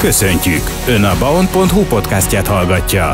Köszöntjük! Ön a baon.hu podcastját hallgatja.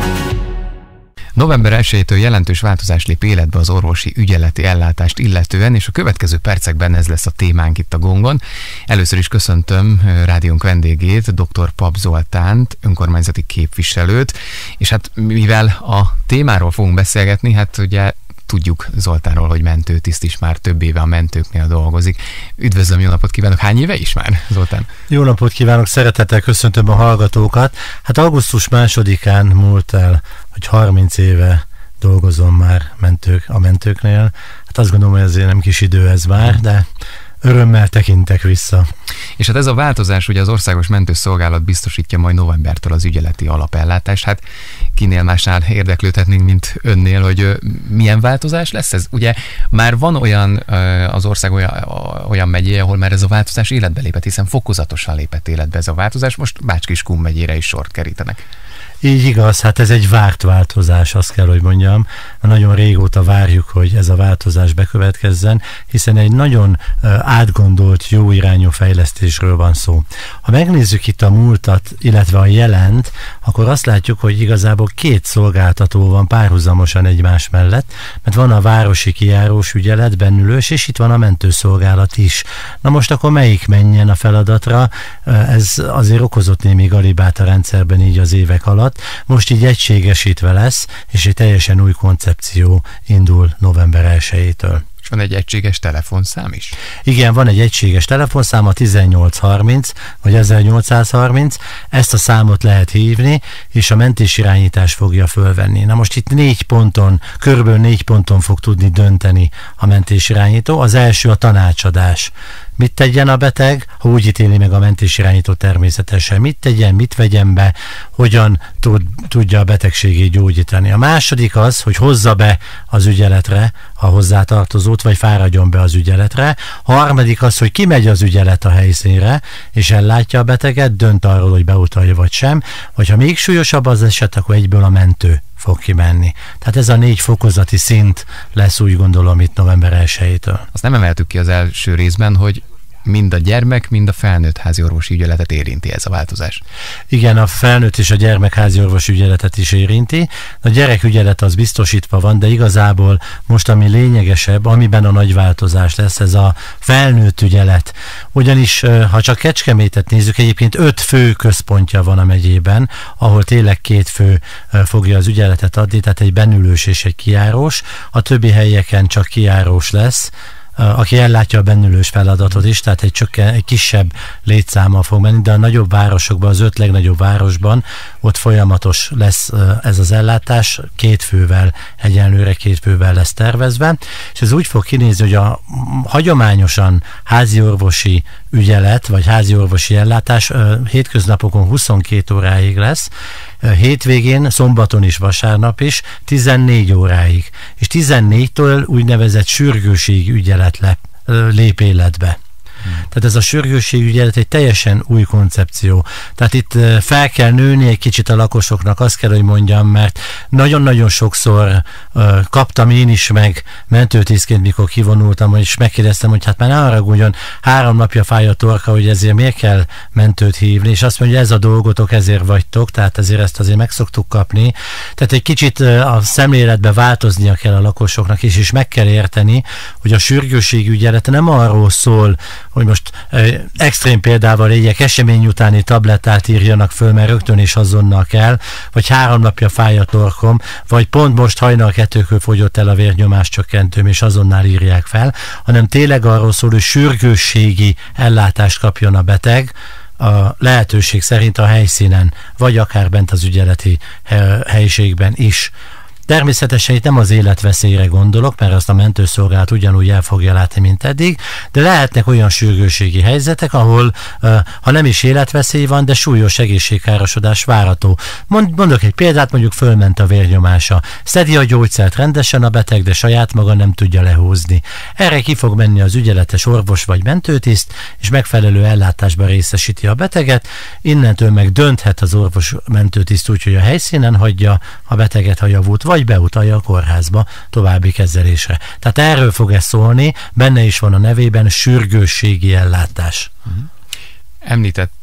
November 1-től jelentős változás lép életbe az orvosi ügyeleti ellátást illetően, és a következő percekben ez lesz a témánk itt a Gongon. Először is köszöntöm rádiónk vendégét, dr. Papp Zoltánt, önkormányzati képviselőt, és hát mivel a témáról fogunk beszélgetni, hát ugye tudjuk Zoltánról, hogy mentőtiszt is, már több éve a mentőknél dolgozik. Üdvözlöm, jó napot kívánok! Hány éve is már, Zoltán? Jó napot kívánok, szeretettel köszöntöm a hallgatókat. Hát augusztus 2-án múlt el, hogy 30 éve dolgozom már a mentőknél. Hát azt gondolom, hogy ezért nem kis idő ez már, de örömmel tekintek vissza. És hát ez a változás, ugye az Országos Mentőszolgálat biztosítja majd novembertől az ügyeleti alapellátást. Hát kinél másnál érdeklődhetnénk, mint önnél, hogy milyen változás lesz ez? Ugye már van olyan az ország olyan megyéje, ahol már ez a változás életbe lépett, hiszen fokozatosan lépett életbe ez a változás, most Bács-Kiskun megyére is sort kerítenek. Így igaz, hát ez egy várt változás, azt kell, hogy mondjam. Nagyon régóta várjuk, hogy ez a változás bekövetkezzen, hiszen egy nagyon átgondolt, jó irányú fejlesztésről van szó. Ha megnézzük itt a múltat, illetve a jelent, akkor azt látjuk, hogy igazából két szolgáltató van párhuzamosan egymás mellett, mert van a városi kijárós ügyelet, bennülős, és itt van a mentőszolgálat is. Na most akkor melyik menjen a feladatra? Ez azért okozott némi galibát a rendszerben így az évek alatt. Most így egységesítve lesz, és egy teljesen új koncepció indul november 1-től. És van egy egységes telefonszám is? Igen, van egy egységes telefonszám, a 1830 vagy 1830, ezt a számot lehet hívni, és a mentésirányítás fogja fölvenni. Na most itt körülbelül 4 ponton fog tudni dönteni a mentésirányító. Az első a tanácsadás. Mit tegyen a beteg, ha úgy ítéli meg a mentésirányító természetesen? Mit tegyen, mit vegyen be, hogyan tudja a betegségét gyógyítani? A második az, hogy hozza be az ügyeletre a hozzátartozót, vagy fáradjon be az ügyeletre. A harmadik az, hogy kimegy az ügyelet a helyszínre, és ellátja a beteget, dönt arról, hogy beutalja vagy sem, vagy ha még súlyosabb az eset, akkor egyből a mentő fog kimenni. Tehát ez a 4 fokozati szint lesz, úgy gondolom, itt november 1-től. Azt nem emeltük ki az első részben, hogy mind a gyermek, mind a felnőtt háziorvosi ügyeletet érinti ez a változás. Igen, a felnőtt és a gyermek háziorvosi ügyeletet is érinti. A gyerekügyelet az biztosítva van, de igazából most ami lényegesebb, amiben a nagy változás lesz, ez a felnőtt ügyelet. Ugyanis, ha csak Kecskemétet nézzük, egyébként 5 fő központja van a megyében, ahol tényleg 2 fő fogja az ügyeletet adni, tehát egy bennülős és egy kijárós. A többi helyeken csak kijárós lesz, aki ellátja a bennülős feladatot is, tehát egy kisebb létszámmal fog menni, de a nagyobb városokban, az 5 legnagyobb városban ott folyamatos lesz ez az ellátás, 2 fővel, egyenlőre 2 fővel lesz tervezve, és ez úgy fog kinézni, hogy a hagyományosan háziorvosi ügyelet, vagy háziorvosi ellátás hétköznapokon 22 óráig lesz, hétvégén, szombaton is, vasárnap is 14 óráig. És 14-től úgynevezett sürgőségi ügyelet lép életbe. Tehát ez a sürgőségügyelet egy teljesen új koncepció. Tehát itt fel kell nőni egy kicsit a lakosoknak, azt kell, hogy mondjam, mert nagyon-nagyon sokszor kaptam én is meg mentőtisztként, mikor kivonultam, és megkérdeztem, hogy hát már ne haragudjon, 3 napja fáj a torka, hogy ezért miért kell mentőt hívni, és azt mondja, hogy ez a dolgotok, ezért vagytok, tehát ezért ezt azért meg szoktuk kapni. Tehát egy kicsit a szemléletbe változnia kell a lakosoknak, és meg kell érteni, hogy a sürgőségügyelet nem arról szól, hogy most extrém példával legyek, esemény utáni tablettát írjanak föl, mert rögtön és azonnal kell, vagy 3 napja fáj a torkom, vagy pont most hajnal 2-kor fogyott el a vérnyomáscsökkentőm, és azonnal írják fel, hanem tényleg arról szól, hogy sürgősségi ellátást kapjon a beteg, a lehetőség szerint a helyszínen, vagy akár bent az ügyeleti helyiségben is. Természetesen itt nem az életveszélyre gondolok, mert azt a mentőszolgálat ugyanúgy el fogja látni, mint eddig, de lehetnek olyan sürgősségi helyzetek, ahol ha nem is életveszély van, de súlyos egészségkárosodás várható. Mondok egy példát, mondjuk fölment a vérnyomása. Szedi a gyógyszert rendesen a beteg, de saját maga nem tudja lehúzni. Erre ki fog menni az ügyeletes orvos vagy mentőtiszt, és megfelelő ellátásban részesíti a beteget. Innentől meg dönthet az orvos mentőtiszt úgy, hogy a helyszínen hagyja a beteget, ha javult, vagy beutalja a kórházba további kezelésre. Tehát erről fog ez szólni, benne is van a nevében sürgősségi ellátás. Említett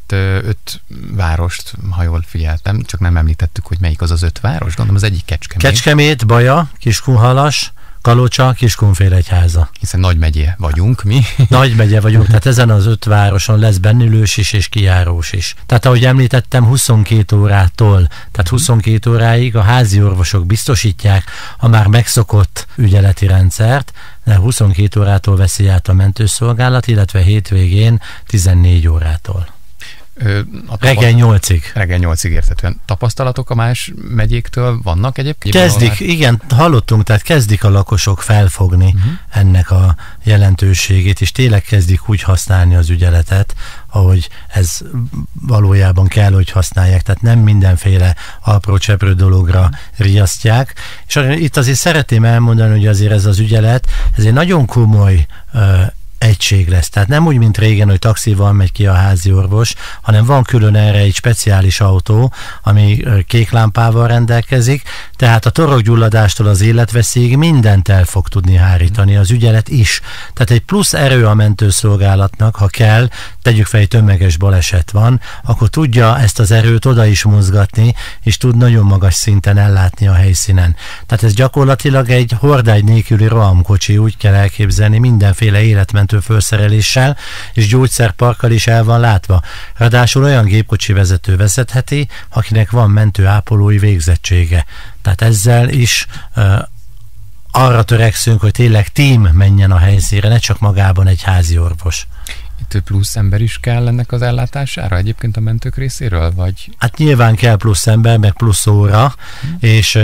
említett 5 várost, ha jól figyeltem, csak nem említettük, hogy melyik az 5 város, gondolom az egyik Kecskemét. Kecskemét, Baja, Kiskunhalas, Kalocsa, Kiskunfélegyháza. Hiszen nagymegyé vagyunk mi. Nagymegye vagyunk, tehát ezen az 5 városon lesz bennülős is és kijárós is. Tehát ahogy említettem, 22 órától, tehát 22 óráig a házi orvosok biztosítják a már megszokott ügyeleti rendszert, de 22 órától veszi át a mentőszolgálat, illetve hétvégén 14 órától. Reggel 8-ig. Reggel 8-ig értetően. Tapasztalatok a más megyéktől vannak egyébként? Kezdik, igen, hallottunk, tehát kezdik a lakosok felfogni ennek a jelentőségét, és tényleg kezdik úgy használni az ügyeletet, ahogy ez valójában kell, hogy használják. Tehát nem mindenféle apró cseprő dologra riasztják. És itt azért szeretném elmondani, hogy azért ez az ügyelet, ez egy nagyon komoly egység lesz. Tehát nem úgy, mint régen, hogy taxival megy ki a házi orvos, hanem van külön erre egy speciális autó, ami kék lámpával rendelkezik, tehát a torokgyulladástól az életveszélyig mindent el fog tudni hárítani, az ügyelet is. Tehát egy plusz erő a mentőszolgálatnak, ha kell, tegyük fel, egy tömeges baleset van, akkor tudja ezt az erőt oda is mozgatni, és tud nagyon magas szinten ellátni a helyszínen. Tehát ez gyakorlatilag egy hordágy nélküli rohamkocsi, úgy kell elképzelni, mindenféle életmentő felszereléssel és gyógyszerparkkal is el van látva. Ráadásul olyan gépkocsi vezető vezetheti, akinek van mentőápolói végzettsége. Tehát ezzel is arra törekszünk, hogy tényleg tím menjen a helyszínre, ne csak magában egy házi orvos. Itt plusz ember is kell ennek az ellátására egyébként a mentők részéről, vagy? Hát nyilván kell plusz ember, meg plusz óra, és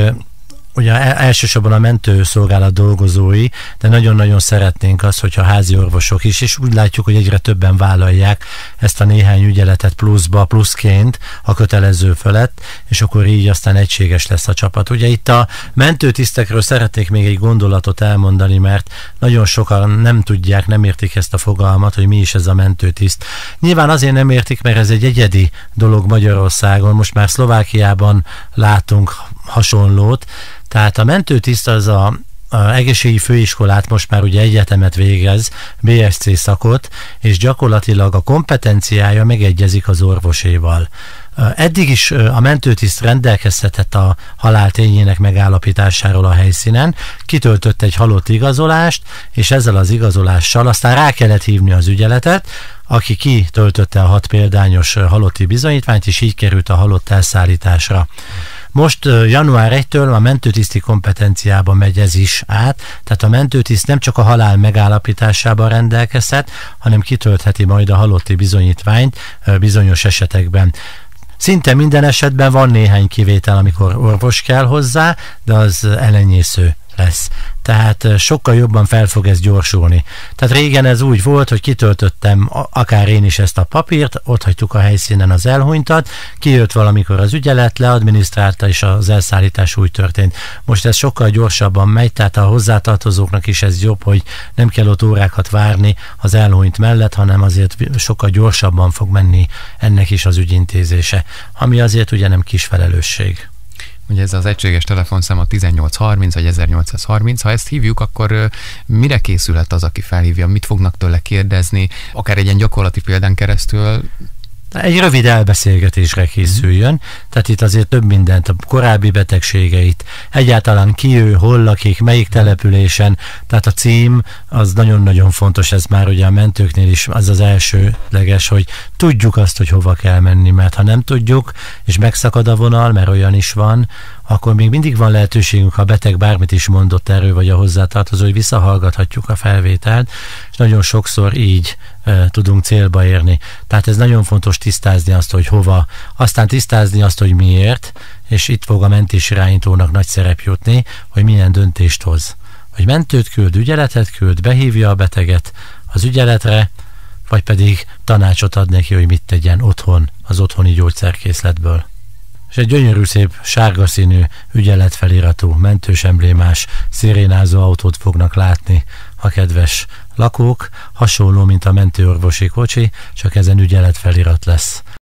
ugye elsősorban a mentőszolgálat dolgozói, de nagyon-nagyon szeretnénk azt, hogyha házi orvosok is, és úgy látjuk, hogy egyre többen vállalják ezt a néhány ügyeletet pluszként a kötelező felett, és akkor így aztán egységes lesz a csapat. Ugye itt a mentőtisztekről szeretnék még egy gondolatot elmondani, mert nagyon sokan nem tudják, nem értik ezt a fogalmat, hogy mi is ez a mentőtiszt. Nyilván azért nem értik, mert ez egy egyedi dolog Magyarországon, most már Szlovákiában látunk hasonlót. Tehát a mentőtiszt az a egészségügyi főiskolát, most már ugye egyetemet végez, BSc szakot, és gyakorlatilag a kompetenciája megegyezik az orvoséval. Eddig is a mentőtiszt rendelkezhetett a halál tényének megállapításáról a helyszínen, kitöltött egy halott igazolást, és ezzel az igazolással aztán rá kellett hívni az ügyeletet, aki kitöltötte a 6 példányos halotti bizonyítványt, és így került a halott elszállításra. Most január 1-től a mentőtiszti kompetenciába megy ez is át, tehát a mentőtiszt nem csak a halál megállapításában rendelkezhet, hanem kitöltheti majd a halotti bizonyítványt bizonyos esetekben. Szinte minden esetben van néhány kivétel, amikor orvos kell hozzá, de az elenyésző lesz. Tehát sokkal jobban fel fog ez gyorsulni. Tehát régen ez úgy volt, hogy kitöltöttem akár én is ezt a papírt, ott hagytuk a helyszínen az elhunytat, kijött valamikor az ügyelet, leadminisztrálta, és az elszállítás úgy történt. Most ez sokkal gyorsabban megy, tehát a hozzátartozóknak is ez jobb, hogy nem kell ott órákat várni az elhunyt mellett, hanem azért sokkal gyorsabban fog menni ennek is az ügyintézése, ami azért ugye nem kis felelősség. Ugye ez az egységes telefonszám a 1830 vagy 1830, ha ezt hívjuk, akkor mire készülhet az, aki felhívja, mit fognak tőle kérdezni, akár egy ilyen gyakorlati példán keresztül? Egy rövid elbeszélgetésre készüljön, tehát itt azért több mindent, a korábbi betegségeit, egyáltalán ki ő, hol lakik, melyik településen, tehát a cím az nagyon-nagyon fontos, ez már ugye a mentőknél is az az elsőleges, hogy tudjuk azt, hogy hova kell menni, mert ha nem tudjuk, és megszakad a vonal, mert olyan is van, akkor még mindig van lehetőségünk, ha a beteg bármit is mondott erről, vagy a hozzátartozó, hogy visszahallgathatjuk a felvételt, és nagyon sokszor így tudunk célba érni. Tehát ez nagyon fontos tisztázni azt, hogy hova, aztán tisztázni azt, hogy miért, és itt fog a mentésirányítónak nagy szerep jutni, hogy milyen döntést hoz. Hogy mentőt küld, ügyeletet küld, behívja a beteget az ügyeletre, vagy pedig tanácsot ad neki, hogy mit tegyen otthon, az otthoni gyógyszerkészletből. És egy gyönyörű szép sárga színű ügyeletfeliratú, mentős emblémás, szirénázó autót fognak látni a kedves lakók, hasonló, mint a mentőorvosi kocsi, csak ezen ügyeletfelirat lesz.